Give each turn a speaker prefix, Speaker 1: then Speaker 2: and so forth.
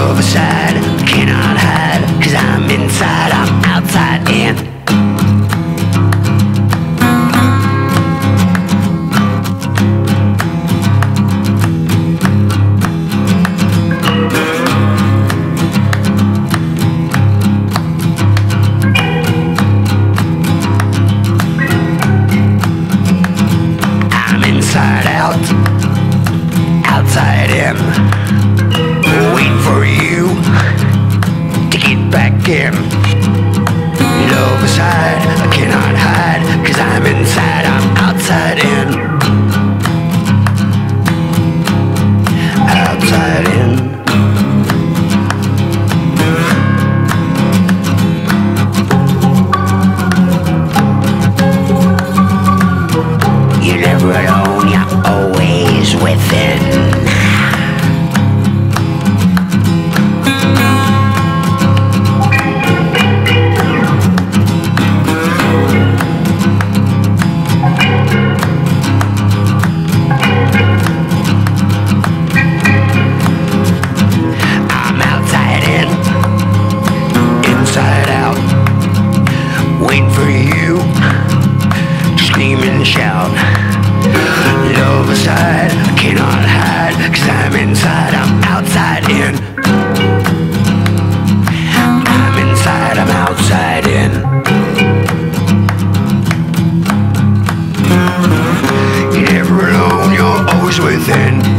Speaker 1: Love aside, cannot hide, 'cause I'm inside, I'm outside in. I'm inside out, outside in. Wait for you to get back in. Love aside, I cannot hide, 'cause I'm inside, I'm outside in. Outside in. You're never alone, you're always within. Wait for you to scream and shout. Love aside, I cannot hide, 'cause I'm inside, I'm outside in. I'm inside, I'm outside in. You're never alone, you're always within.